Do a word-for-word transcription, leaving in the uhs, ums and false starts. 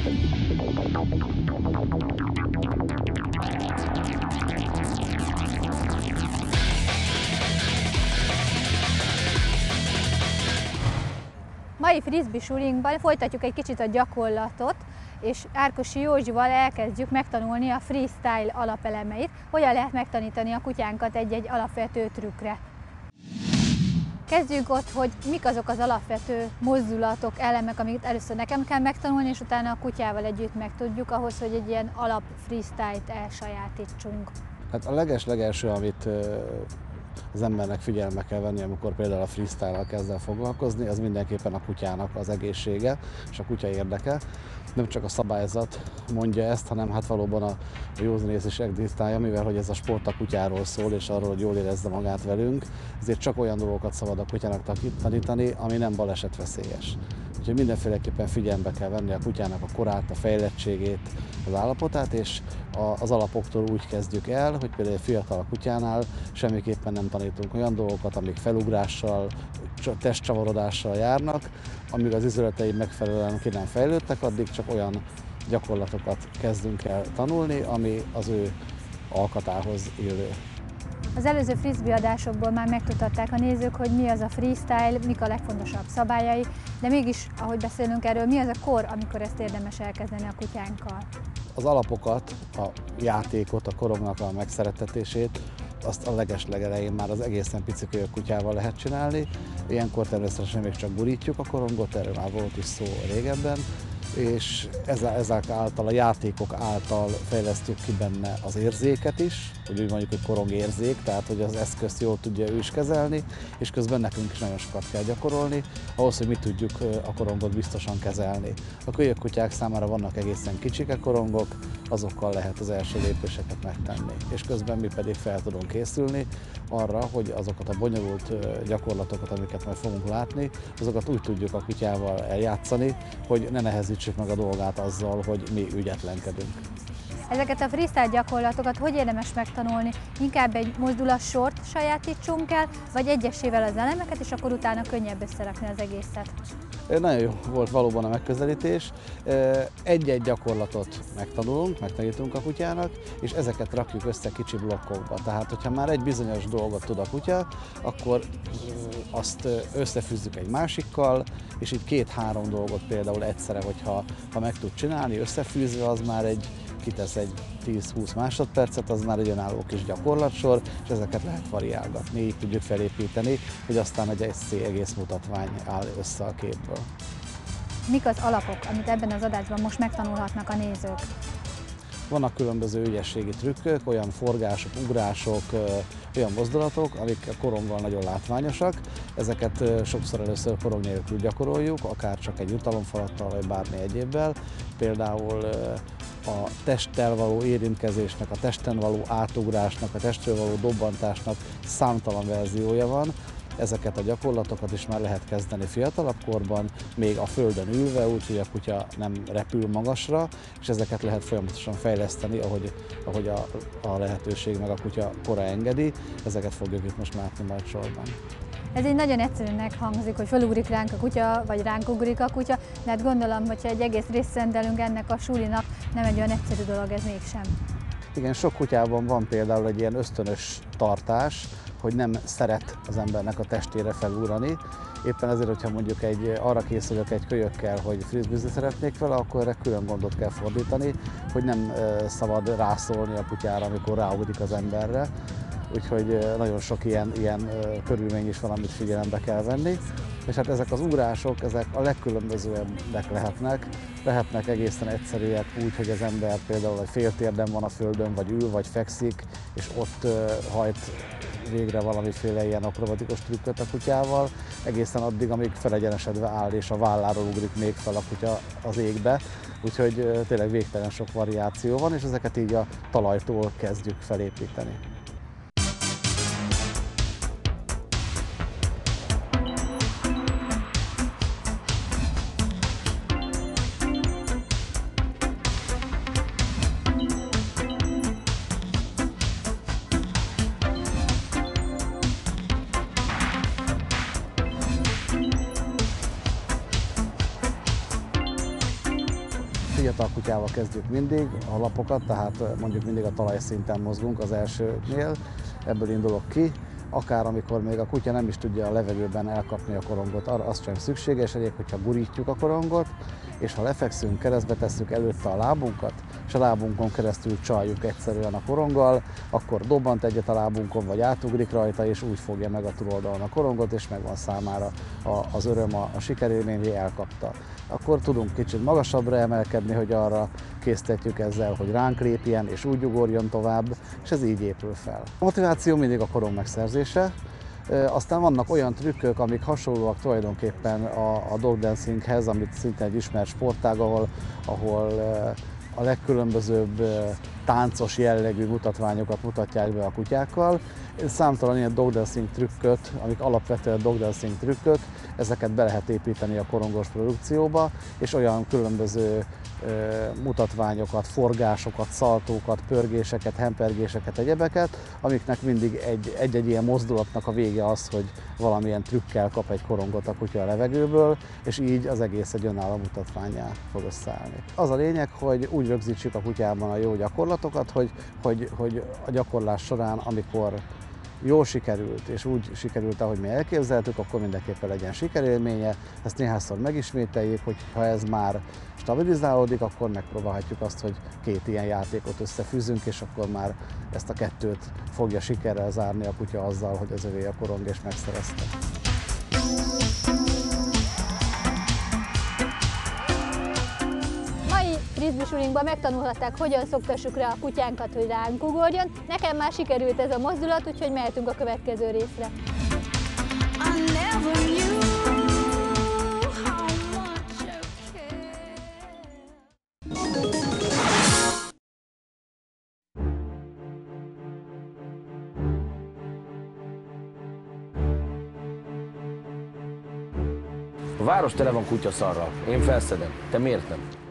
Mai frisbee sulinkban folytatjuk egy kicsit a gyakorlatot, és Árkosi Józsival elkezdjük megtanulni a freestyle alapelemeit, hogyan lehet megtanítani a kutyánkat egy-egy alapvető trükkre. Kezdjük ott, hogy mik azok az alapvető mozdulatok, elemek, amiket először nekem kell megtanulni, és utána a kutyával együtt megtudjuk ahhoz, hogy egy ilyen alap freestyle-t elsajátítsunk. Hát a leges-legelső, amit az embernek figyelme kell venni, amikor például a freestyle-al kezd el foglalkozni, az mindenképpen a kutyának az egészsége és a kutya érdeke. Nem csak a szabályzat mondja ezt, hanem hát valóban a józanész is egzisztálja, mivel hogy ez a sport a kutyáról szól, és arról, hogy jól érezze magát velünk, ezért csak olyan dolgokat szabad a kutyának tanítani, ami nem balesetveszélyes. Úgyhogy mindenféleképpen figyelembe kell venni a kutyának a korát, a fejlettségét, az állapotát, és az alapoktól úgy kezdjük el, hogy például egy fiatal kutyánál semmiképpen nem tanítunk olyan dolgokat, amik felugrással, testcsavarodással járnak, amíg az izületei megfelelően ki nem fejlődtek, addig csak olyan gyakorlatokat kezdünk el tanulni, ami az ő alkatához illő. Az előző frisbee adásokból már megtudhatták a nézők, hogy mi az a freestyle, mik a legfontosabb szabályai, de mégis, ahogy beszélünk erről, mi az a kor, amikor ezt érdemes elkezdeni a kutyánkkal? Az alapokat, a játékot, a korongnak a megszerettetését, azt a leges-legelején már az egészen pici kölyök kutyával lehet csinálni. Ilyenkor természetesen még csak burítjuk a korongot, erről már volt is szó régebben, és ezek által, a játékok által fejlesztjük ki benne az érzéket is, hogy úgy mondjuk, hogy korongérzék, tehát hogy az eszközt jól tudja ő is kezelni, és közben nekünk is nagyon sokat kell gyakorolni, ahhoz, hogy mi tudjuk a korongot biztosan kezelni. A kölyök kutyák számára vannak egészen kicsike korongok, azokkal lehet az első lépéseket megtenni, és közben mi pedig fel tudunk készülni arra, hogy azokat a bonyolult gyakorlatokat, amiket majd fogunk látni, azokat úgy tudjuk a kutyával eljátszani, hogy ne nehezítsük meg a dolgát azzal, hogy mi ügyetlenkedünk. Ezeket a freestyle gyakorlatokat hogy érdemes megtanulni? Inkább egy mozdulassort sajátítsunk el, vagy egyesével az elemeket, és akkor utána könnyebb összerakni az egészet? Nagyon jó volt valóban a megközelítés. Egy-egy gyakorlatot megtanulunk, megtanítunk a kutyának, és ezeket rakjuk össze kicsi blokkokba. Tehát, hogyha már egy bizonyos dolgot tud a kutya, akkor azt összefűzzük egy másikkal, és így két-három dolgot például egyszerre, hogyha ha meg tud csinálni, összefűzve, az már egy kitesz egy tíz-húsz másodpercet, az már egy önálló kis gyakorlatsor, és ezeket lehet variálgatni, így tudjuk felépíteni, hogy aztán egy egész mutatvány áll össze a képből. Mik az alapok, amit ebben az adásban most megtanulhatnak a nézők? Vannak különböző ügyességi trükkök, olyan forgások, ugrások, olyan mozdulatok, amik a koronggal nagyon látványosak. Ezeket sokszor először korong nélkül gyakoroljuk, akár csak egy jutalomfalattal, vagy bármi egyébbel. Például a testtel való érintkezésnek, a testen való átugrásnak, a testről való dobbantásnak számtalan verziója van. Ezeket a gyakorlatokat is már lehet kezdeni fiatalabb korban, még a földön ülve, úgyhogy a kutya nem repül magasra, és ezeket lehet folyamatosan fejleszteni, ahogy, ahogy a, a lehetőség meg a kutya kora engedi. Ezeket fogjuk itt most látni majd sorban. Ez így nagyon egyszerűnek hangzik, hogy felugrik ránk a kutya, vagy ránk ugrik a kutya, de hát gondolom, hogyha egy egész részt szentelünk ennek a sulinak, nem egy olyan egyszerű dolog ez mégsem. Igen, sok kutyában van például egy ilyen ösztönös tartás, hogy nem szeret az embernek a testére felugrani. Éppen ezért, hogyha mondjuk egy, arra készülök egy kölyökkel, hogy frisbeezni szeretnék vele, akkor erre külön gondot kell fordítani, hogy nem szabad rászólni a kutyára, amikor ráugrik az emberre. Úgyhogy nagyon sok ilyen, ilyen körülmény is van, amit figyelembe kell venni. És hát ezek az ugrások, ezek a legkülönbözőbbek lehetnek. Lehetnek egészen egyszerűek úgy, hogy az ember például egy féltérden van a földön, vagy ül, vagy fekszik, és ott hajt végre valamiféle ilyen akrobatikus trükköt a kutyával, egészen addig, amíg felegyenesedve áll, és a válláról ugrik még fel a kutya az égbe. Úgyhogy tényleg végtelen sok variáció van, és ezeket így a talajtól kezdjük felépíteni. fiatal kutyával kezdjük mindig a lapokat, tehát mondjuk mindig a talajszinten mozgunk az elsőnél, ebből indulok ki. Akár amikor még a kutya nem is tudja a levegőben elkapni a korongot, arra az sem szükséges, elég, hogyha gurítjuk a korongot, és ha lefekszünk, keresztbe tesszük előtte a lábunkat, és a lábunkon keresztül csaljuk egyszerűen a koronggal, akkor dobbant egyet a lábunkon, vagy átugrik rajta, és úgy fogja meg a túloldalon a korongot, és megvan számára az öröm, a, a sikerélmény, hogy elkapta. Akkor tudunk kicsit magasabbra emelkedni, hogy arra késztetjük ezzel, hogy ránk lépjen, és úgy ugorjon tovább, és ez így épül fel. A motiváció mindig a korong megszerzése. Aztán vannak olyan trükkök, amik hasonlóak tulajdonképpen a, a dog dancinghez, amit szintén egy ismert sportág, ahol, ahol a legkülönbözőbb táncos jellegű mutatványokat mutatják be a kutyákkal. Számtalan ilyen dog dancing trükköt, amik alapvetően dog dancing trükkök, ezeket be lehet építeni a korongos produkcióba, és olyan különböző mutatványokat, forgásokat, szaltókat, pörgéseket, hempergéseket, egyebeket, amiknek mindig egy-egy ilyen mozdulatnak a vége az, hogy valamilyen trükkel kap egy korongot a kutya a levegőből, és így az egész egy önálló mutatvánnyá fog összeállni. Az a lényeg, hogy úgy rögzítsük a kutyában a jó gyakorlatokat, hogy, hogy, hogy a gyakorlás során, amikor jól sikerült, és úgy sikerült, ahogy mi elképzeltük, akkor mindenképpen legyen sikerélménye. Ezt néhányszor megismételjük, hogy ha ez már stabilizálódik, akkor megpróbálhatjuk azt, hogy két ilyen játékot összefűzünk, és akkor már ezt a kettőt fogja sikerrel zárni a kutya azzal, hogy az övé a korong és megszerezte. Frisbee-sulinkban megtanulhatták, hogyan szoktassuk rá a kutyánkat, hogy ránk ugorjon. Nekem már sikerült ez a mozdulat, úgyhogy mehetünk a következő részre. A város tele van kutyaszarral. Én felszedem. Te miért nem?